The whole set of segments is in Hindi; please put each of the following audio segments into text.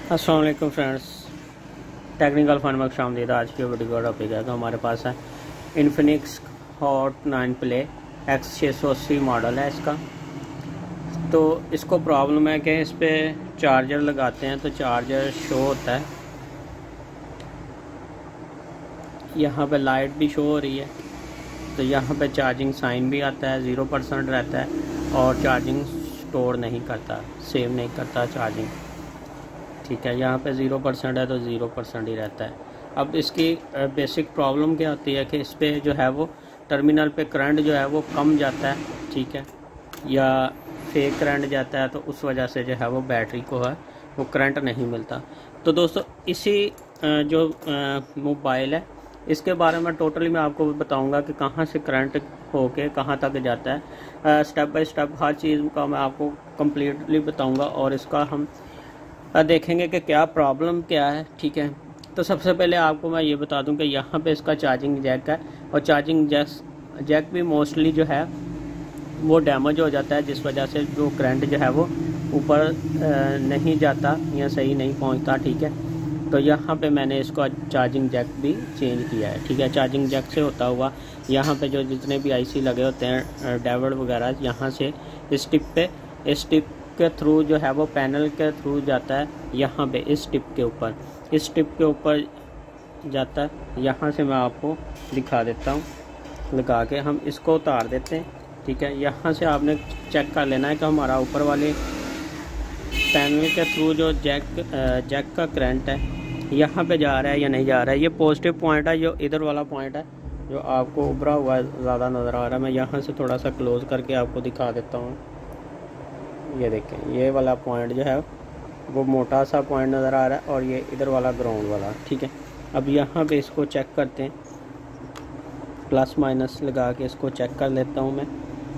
अस्सलाम वालेकुम फ्रेंड्स, टेक्निकल फन में खुशामदीद। आज की वीडियो का टॉपिक है तो हमारे पास है Infinix hot 9 play X680 model है इसका। तो इसको प्रॉब्लम है कि इस पर चार्जर लगाते हैं तो चार्जर शो होता है, यहाँ पे लाइट भी शो हो रही है, तो यहाँ पे चार्जिंग साइन भी आता है, 0% रहता है और चार्जिंग स्टोर नहीं करता, सेव नहीं करता चार्जिंग। ठीक है, यहाँ पे 0% है तो 0% ही रहता है। अब इसकी बेसिक प्रॉब्लम क्या होती है कि इस पर जो है वो टर्मिनल पे करंट जो है वो कम जाता है, ठीक है, या फेक करंट जाता है, तो उस वजह से जो है वो बैटरी को है वो करंट नहीं मिलता। तो दोस्तों इसी जो मोबाइल है इसके बारे में टोटली मैं आपको बताऊंगा कि कहाँ से करंट होके कहाँ तक जाता है। स्टेप बाय स्टेप हर चीज़ का मैं आपको कम्प्लीटली बताऊंगा और इसका हम देखेंगे कि क्या प्रॉब्लम क्या है। ठीक है, तो सबसे पहले आपको मैं ये बता दूं कि यहाँ पे इसका चार्जिंग जैक है और चार्जिंग जैक भी मोस्टली जो है वो डैमेज हो जाता है, जिस वजह से जो करंट जो है वो ऊपर नहीं जाता या सही नहीं पहुँचता। ठीक है, तो यहाँ पे मैंने इसको चार्जिंग जैक भी चेंज किया है। ठीक है, चार्जिंग जैक से होता हुआ यहाँ पे जो जितने भी आईसी लगे होते हैं डेविड वगैरह, यहाँ से इस टिप के थ्रू जो है वो पैनल के थ्रू जाता है, यहाँ पे इस टिप के ऊपर जाता है। यहाँ से मैं आपको दिखा देता हूँ, लगा के हम इसको उतार देते हैं। ठीक है, यहाँ से आपने चेक कर लेना है कि हमारा ऊपर वाले पैनल के थ्रू जो जैक का करंट है यहाँ पे जा रहा है या नहीं जा रहा है। ये पॉजिटिव पॉइंट है, जो इधर वाला पॉइंट है जो आपको उभरा हुआ ज़्यादा नज़र आ रहा है। मैं यहाँ से थोड़ा सा क्लोज करके आपको दिखा देता हूँ। ये देखें, ये वाला पॉइंट जो है वो मोटा सा पॉइंट नज़र आ रहा है और ये इधर वाला ग्राउंड वाला। ठीक है, अब यहाँ पे इसको चेक करते हैं, प्लस माइनस लगा के इसको चेक कर लेता हूँ मैं।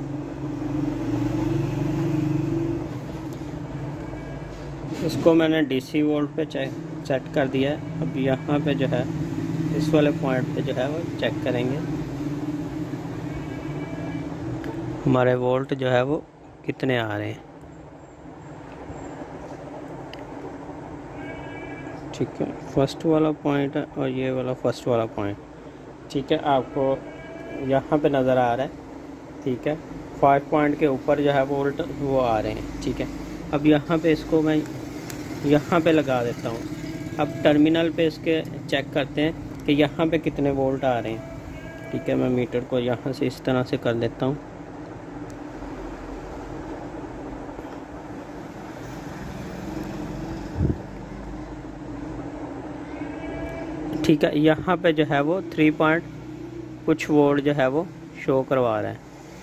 इसको मैंने डीसी वोल्ट पे सेट कर दिया है। अब यहाँ पे जो है इस वाले पॉइंट पे जो है वो चेक करेंगे हमारे वोल्ट जो है वो कितने आ रहे हैं। ठीक है, फर्स्ट वाला पॉइंट है और ये वाला फर्स्ट वाला पॉइंट। ठीक है, आपको यहाँ पे नज़र आ रहा है। ठीक है, 5 पॉइंट के ऊपर जो है वोल्ट वो आ रहे हैं। ठीक है, अब यहाँ पे इसको मैं यहाँ पे लगा देता हूँ। अब टर्मिनल पे इसके चेक करते हैं कि यहाँ पे कितने वोल्ट आ रहे हैं। ठीक है, मैं मीटर को यहाँ से इस तरह से कर देता हूँ। ठीक है, यहाँ पे जो है वो 3 पॉइंट कुछ वोल्ट जो है वो शो करवा रहा है।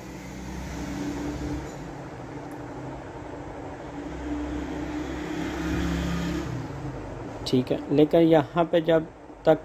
ठीक है, लेकिन यहाँ पे जब तक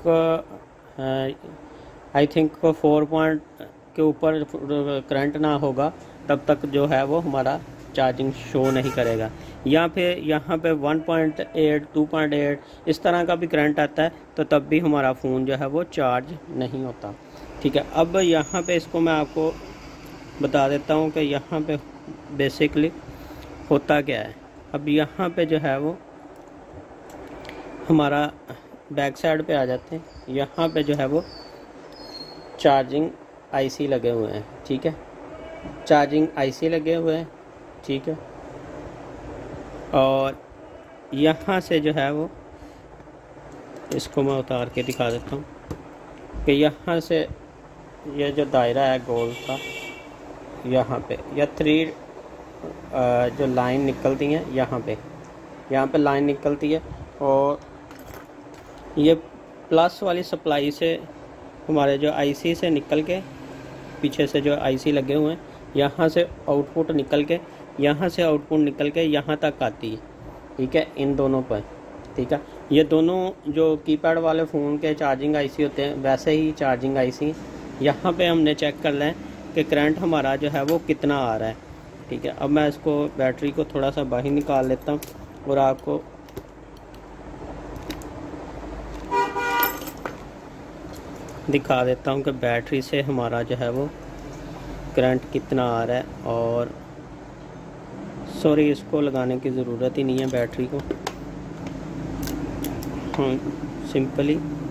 आई थिंक 4 पॉइंट के ऊपर करंट ना होगा तब तक जो है वो हमारा चार्जिंग शो नहीं करेगा। यहाँ पे 1.8 2.8 इस तरह का भी करंट आता है तो तब भी हमारा फ़ोन जो है वो चार्ज नहीं होता। ठीक है, अब यहाँ पे इसको मैं आपको बता देता हूँ कि यहाँ पे बेसिकली होता क्या है। अब यहाँ पे जो है वो हमारा बैक साइड पे आ जाते हैं। यहाँ पे जो है वो चार्जिंग आईसी लगे हुए हैं। ठीक है, चार्जिंग आईसी लगे हुए हैं। ठीक है, और यहाँ से जो है वो इसको मैं उतार के दिखा देता हूँ कि यहाँ से ये जो दायरा है गोल का, यहाँ पे या 3 जो लाइन निकलती हैं यहाँ पे लाइन निकलती है और ये प्लस वाली सप्लाई से हमारे जो आईसी से निकल के पीछे से जो आईसी लगे हुए हैं यहाँ से आउटपुट निकल के यहाँ तक आती है। ठीक है, इन दोनों पर। ठीक है, ये दोनों जो कीपैड वाले फ़ोन के चार्जिंग आईसी होते हैं वैसे ही चार्जिंग आईसी यहाँ पे हमने चेक कर लें कि करंट हमारा जो है वो कितना आ रहा है। ठीक है, अब मैं इसको बैटरी को थोड़ा सा बाहर निकाल लेता हूँ और आपको दिखा देता हूँ कि बैटरी से हमारा जो है वो करंट कितना आ रहा है। और सॉरी, इसको लगाने की ज़रूरत ही नहीं है बैटरी को। हम सिंपली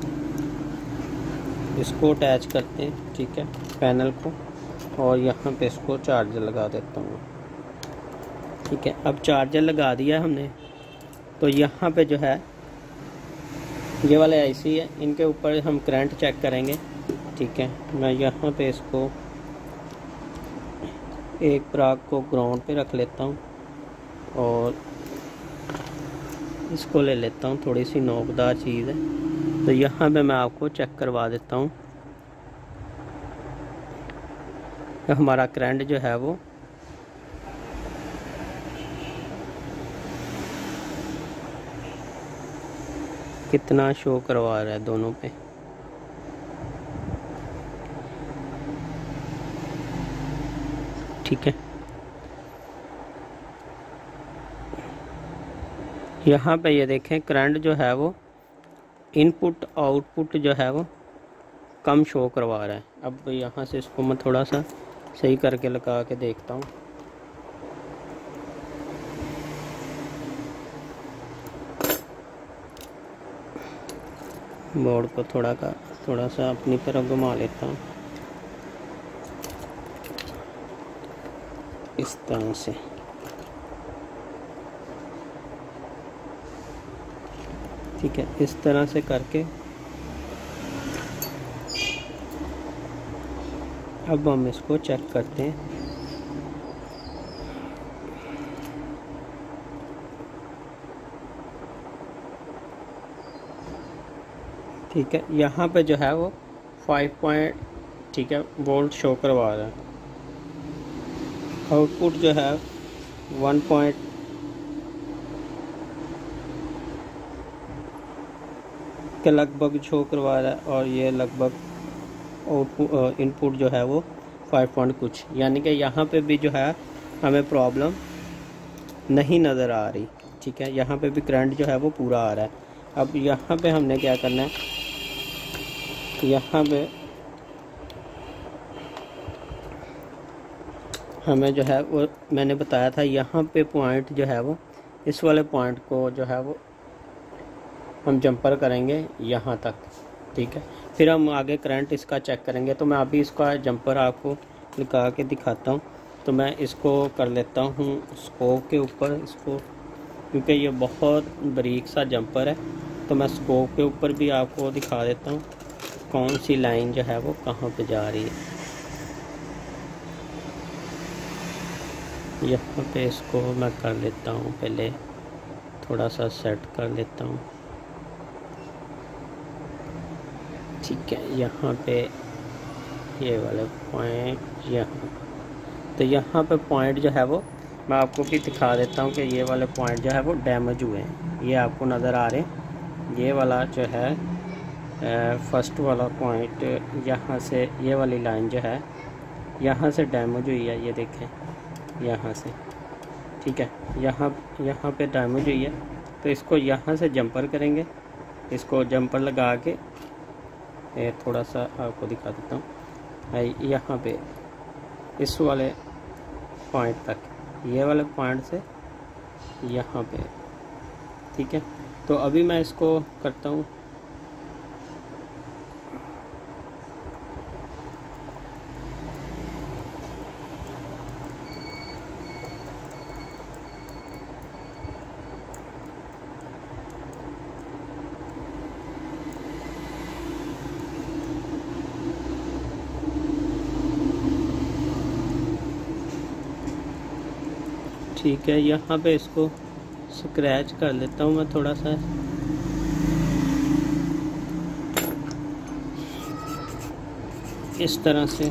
इसको अटैच करते हैं, ठीक है, पैनल को, और यहाँ पे इसको चार्जर लगा देता हूँ। ठीक है, अब चार्जर लगा दिया हमने, तो यहाँ पे जो है ये वाले आईसी है, इनके ऊपर हम करंट चेक करेंगे। ठीक है, मैं यहाँ पे इसको एक पराग को ग्राउंड पे रख लेता हूँ और इसको ले लेता हूँ, थोड़ी सी नोकदार चीज़ है, तो यहाँ पे मैं आपको चेक करवा देता हूँ। हमारा करंट जो है वो कितना शो करवा रहा है दोनों पे। ठीक है, यहाँ पे ये देखें करंट जो है वो इनपुट आउटपुट जो है वो कम शो करवा रहा है। अब यहाँ से इसको मैं थोड़ा सा सही करके लगा के देखता हूँ। बोर्ड को थोड़ा सा अपनी तरफ घुमा लेता हूँ इस तरह से। ठीक है, इस तरह से करके अब हम इसको चेक करते हैं। ठीक है, यहाँ पे जो है वो 5 ठीक है वोल्ट शो करवा रहा है। आउटपुट जो है 1 के लगभग शो करवा रहा है, और ये लगभग आउटपुट इनपुट जो है वो 5 कुछ, यानी कि यहाँ पे भी जो है हमें प्रॉब्लम नहीं नज़र आ रही। ठीक है, यहाँ पे भी करंट जो है वो पूरा आ रहा है। अब यहाँ पे हमने क्या करना है, यहाँ पे हमें जो है वो मैंने बताया था, यहाँ पे पॉइंट जो है वो इस वाले पॉइंट को जो है वो हम जंपर करेंगे यहाँ तक। ठीक है, फिर हम आगे करंट इसका चेक करेंगे। तो मैं अभी इसका जंपर आपको लगा के दिखाता हूँ। तो मैं इसको कर लेता हूँ स्कोप के ऊपर इसको, क्योंकि ये बहुत बारीक सा जंपर है। तो मैं स्कोप के ऊपर भी आपको दिखा देता हूँ कौन सी लाइन जो है वो कहाँ पे जा रही है। यहाँ पे इसको मैं कर लेता हूँ, पहले थोड़ा सा सेट कर लेता हूँ। ठीक है, यहाँ पे ये वाले पॉइंट यहाँ, तो यहाँ पे पॉइंट जो है वो मैं आपको भी दिखा देता हूँ कि ये वाले पॉइंट जो है वो डैमेज हुए हैं। ये आपको नज़र आ रहे हैं। ये वाला जो है फर्स्ट वाला पॉइंट, यहाँ से ये वाली लाइन जो है यहाँ से डैमेज हुई है, ये देखें यहाँ से। ठीक है, यहाँ पे डैमेज हुई है। तो इसको यहाँ से जंपर करेंगे, इसको जंपर लगा के थोड़ा सा आपको दिखा देता हूँ। यहाँ पे इस वाले पॉइंट तक, ये वाले पॉइंट से यहाँ पे। ठीक है, तो अभी मैं इसको करता हूँ। ठीक है, यहाँ पे इसको स्क्रैच कर लेता हूँ मैं थोड़ा सा। इस तरह से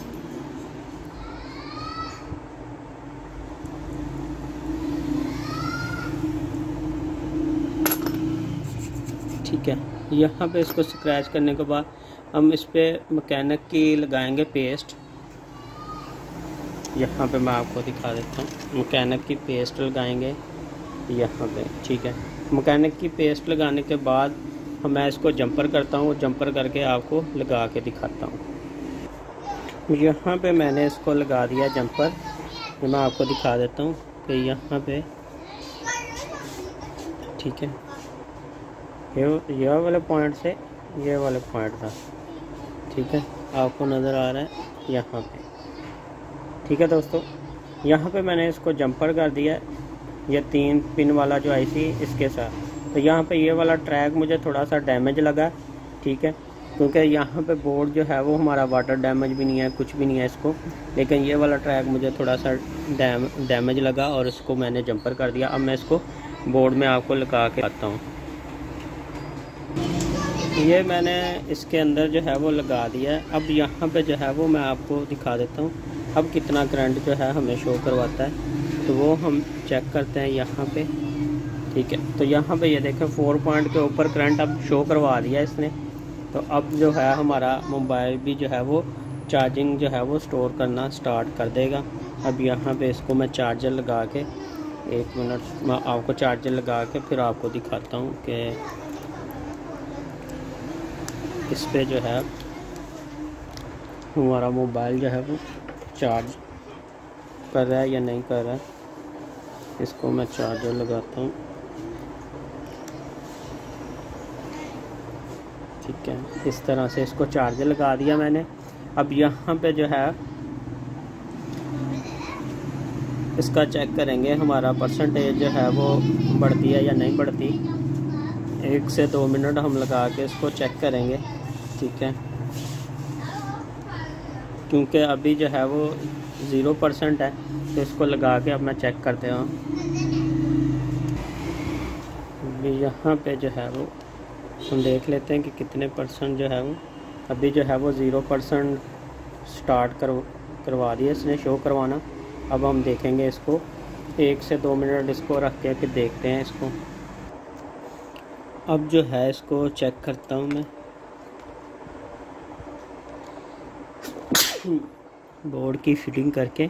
ठीक है, यहाँ पे इसको स्क्रैच करने के बाद हम इस पर मैकेनिक की लगाएंगे पेस्ट। यहाँ पे मैं आपको दिखा देता हूँ, मैकेनिक की पेस्ट लगाएंगे यहाँ पे। ठीक है, मैकेनिक की पेस्ट लगाने के बाद मैं इसको जंपर करता हूँ, जंपर करके आपको लगा के दिखाता हूँ। यहाँ पे मैंने इसको लगा दिया जंपर, मैं आपको दिखा देता हूँ कि यहाँ पे। ठीक है, ये वाले पॉइंट से ये वाले पॉइंट था, ठीक है, आपको नज़र आ रहा है यहाँ पे। ठीक है दोस्तों, यहाँ पे मैंने इसको जंपर कर दिया है, ये 3 पिन वाला जो आईसी इसके साथ। तो यहाँ पे ये वाला ट्रैक मुझे थोड़ा सा डैमेज लगा, ठीक है, क्योंकि यहाँ पे बोर्ड जो है वो हमारा वाटर डैमेज भी नहीं है, कुछ भी नहीं है इसको, लेकिन ये वाला ट्रैक मुझे थोड़ा सा डैमेज लगा और इसको मैंने जंपर कर दिया। अब मैं इसको बोर्ड में आपको लगा के आता हूँ। ये मैंने इसके अंदर जो है वो लगा दिया है। अब यहाँ पे जो है वो मैं आपको दिखा देता हूँ अब कितना करंट जो है हमें शो करवाता है, तो वो हम चेक करते हैं यहाँ पे। ठीक है, तो यहाँ पे ये देखें 4 पॉइंट के ऊपर करंट अब शो करवा दिया इसने। तो अब जो है हमारा मोबाइल भी जो है वो चार्जिंग जो है वो स्टोर करना स्टार्ट कर देगा। अब यहाँ पे इसको मैं चार्जर लगा के, 1 मिनट मैं आपको चार्जर लगा के फिर आपको दिखाता हूँ कि इस पे जो है हमारा मोबाइल जो है वो चार्ज कर रहा है या नहीं कर रहा है। इसको मैं चार्जर लगाता हूँ। ठीक है, इस तरह से इसको चार्जर लगा दिया मैंने। अब यहाँ पे जो है इसका चेक करेंगे हमारा परसेंटेज जो है वो बढ़ती है या नहीं बढ़ती। 1 से 2 मिनट हम लगा के इसको चेक करेंगे। ठीक है, क्योंकि अभी जो है वो 0% है, तो इसको लगा के अब मैं चेक करते हूँ। यहाँ पे जो है वो हम देख लेते हैं कि कितने परसेंट जो है वो अभी जो है वो 0% स्टार्ट करवा दिया इसने शो करवाना। अब हम देखेंगे इसको 1 से 2 मिनट इसको रख के फिर देखते हैं इसको। अब जो है इसको चेक करता हूँ मैं बोर्ड की फिटिंग करके।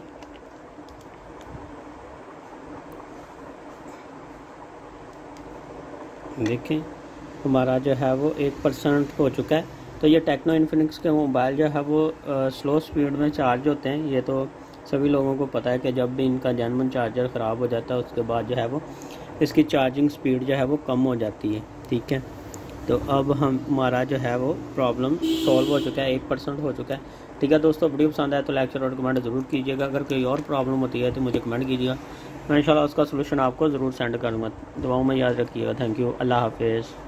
देखें हमारा जो है वो 1% हो चुका है। तो ये टेक्नो इन्फिनिक्स के मोबाइल जो है वो स्लो स्पीड में चार्ज होते हैं। ये तो सभी लोगों को पता है कि जब भी इनका जेन्युइन चार्जर ख़राब हो जाता है उसके बाद जो है वो इसकी चार्जिंग स्पीड जो है वो कम हो जाती है। ठीक है, तो अब हमारा जो है वो प्रॉब्लम सॉल्व हो चुका है, 1% हो चुका है। ठीक है दोस्तों, वीडियो पसंद आए तो लाइक शेयर और कमेंट ज़रूर कीजिएगा। अगर कोई और प्रॉब्लम होती है तो मुझे कमेंट कीजिएगा, मैं इंशाल्लाह उसका सलूशन आपको ज़रूर सेंड करूँगा। दुआओं में याद रखिएगा। थैंक यू, अल्लाह हाफिज़।